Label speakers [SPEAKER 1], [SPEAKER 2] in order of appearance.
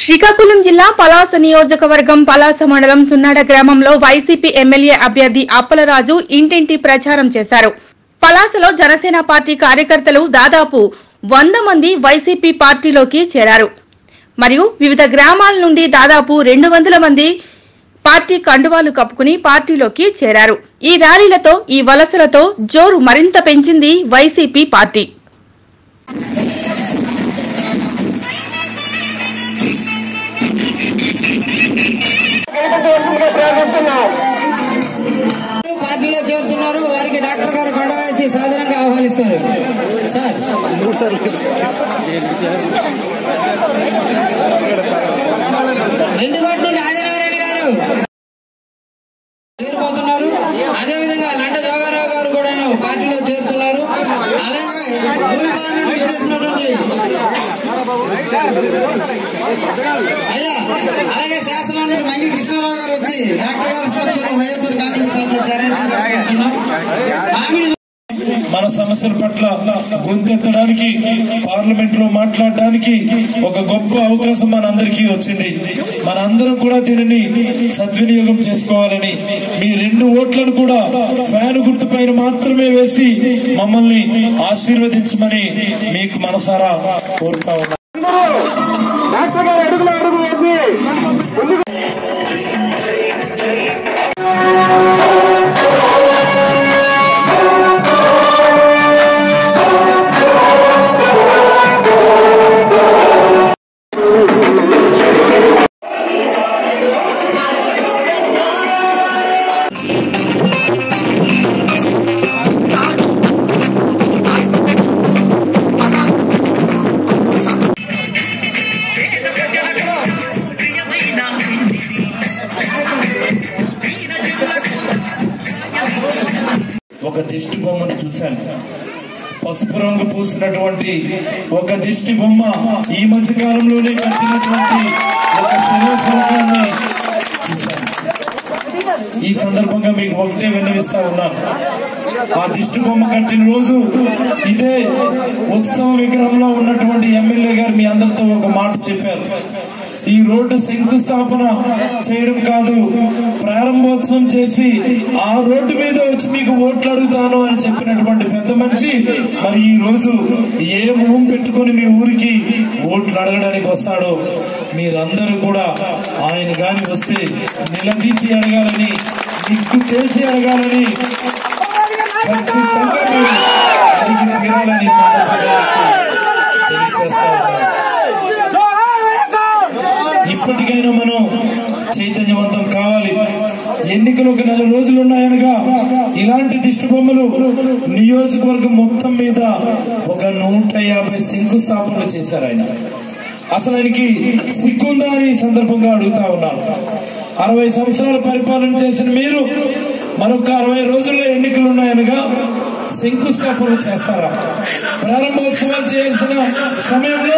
[SPEAKER 1] శ్రీకాకుళం జిల్లా పలాస నియోజకవర్గం పలాస మండలం సున్నాడ గ్రామంలో వైసీపీ ఎమ్మెల్యే అభ్యర్థి అప్పలరాజు ఇంటింటి ప్రచారం చేశారు. పలాసలో జనసేన పార్టీ కార్యకర్తలు దాదాపు 100 మంది వైసీపీ పార్టీలోకి చేరారు. మరియు వివిధ గ్రామాల నుండి దాదాపు 200 మంది పార్టీ కండువాలు కప్పుకుని పార్టీలోకి చేరారు. ఈ ర్యాలీలతో ఈ వలసలతో జోరు మరింత పెంచింది వైసీపీ పార్టీ.
[SPEAKER 2] పార్టీలో చేరుతున్నారు. వారికి డాక్టర్ గారు కండ వేసి సాధారణంగా ఆహ్వానిస్తారు. సార్ రెండుకోట్ల నుండి ఆదినారాయణ గారు చేరిపోతున్నారు. అదేవిధంగా లండ జోగారావు గారు కూడా పార్టీలో చేరుతున్నారు. అలాగే ఊరిపాలన నుండి ఇచ్చేసినటువంటి అయ్యా అలాగే శాసనం నుండి మంగి కృష్ణారావు గారు వచ్చి డాక్టర్ గారి పక్షంలో వైఎస్ఆర్ కాంగ్రెస్ పార్టీలో చేరాల్సిందిగా
[SPEAKER 3] మన సమస్యల పట్ల గొంతెత్తడానికి పార్లమెంట్ లో మాట్లాడడానికి ఒక గొప్ప అవకాశం మనందరికీ వచ్చింది. మనందరం కూడా దీనిని సద్వినియోగం చేసుకోవాలని మీ 2 ఓట్లను కూడా ఫ్యాన్ గుర్తుపైన మాత్రమే వేసి మమ్మల్ని ఆశీర్వదించమని మీకు మనసారా కోరుతా ఉన్నాను. ఒక దిష్టి బొమ్మను చూశాను. పసుపు రంగు పూసినటువంటి ఒక దిష్టి బొమ్మ ఈ మధ్య కాలంలోనే కట్టినటువంటి ఒక శిలాఫలకాన్ని చూశాను. ఈ సందర్భంగా మీకు ఒకటే విన్నవిస్తా ఉన్నాను. ఆ దిష్టి బొమ్మ కట్టిన రోజు ఇదే ఉత్సవ విగ్రహంలో ఉన్నటువంటి ఎమ్మెల్యే గారు మీ అందరితో ఒక మాట చెప్పారు. ఈ రోడ్డు శంకుస్థాపన చేయడం కాదు, ప్రారంభోత్సవం చేసి ఆ రోడ్డు మీద వచ్చి మీకు ఓట్లు అడుగుతాను అని చెప్పినటువంటి పెద్ద మనిషి మరి ఈ రోజు ఏ మొహం పెట్టుకుని మీ ఊరికి ఓట్లు అడగడానికి వస్తాడో మీరందరూ కూడా ఆయన గాని వస్తే నిలదీసి అడగాలని, దిక్కు తేల్చి అడగాలని, ఖచ్చితంగా అడిగి తీరాలని తెలియచేస్తా ఉన్నారు. ఇప్పటికైనా మనం చైతన్యవంతం కావాలి. ఎన్నికలు ఒక 4 రోజులు ఉన్నాయనగా ఇలాంటి దిష్టి బొమ్మలు నియోజకవర్గం మొత్తం మీద ఒక 150 శంకుస్థాపనలు చేశారు. అసలు ఆయనకి సిగ్గుందా అని సందర్భంగా అడుగుతా ఉన్నాను. 60 సంవత్సరాల పరిపాలన చేసిన మీరు మరొక 60 రోజుల్లో ఎన్నికలు ఉన్నాయనగా శంకుస్థాపనలు చేస్తారా? ప్రారంభోత్సవాలు చేసిన సమయంలో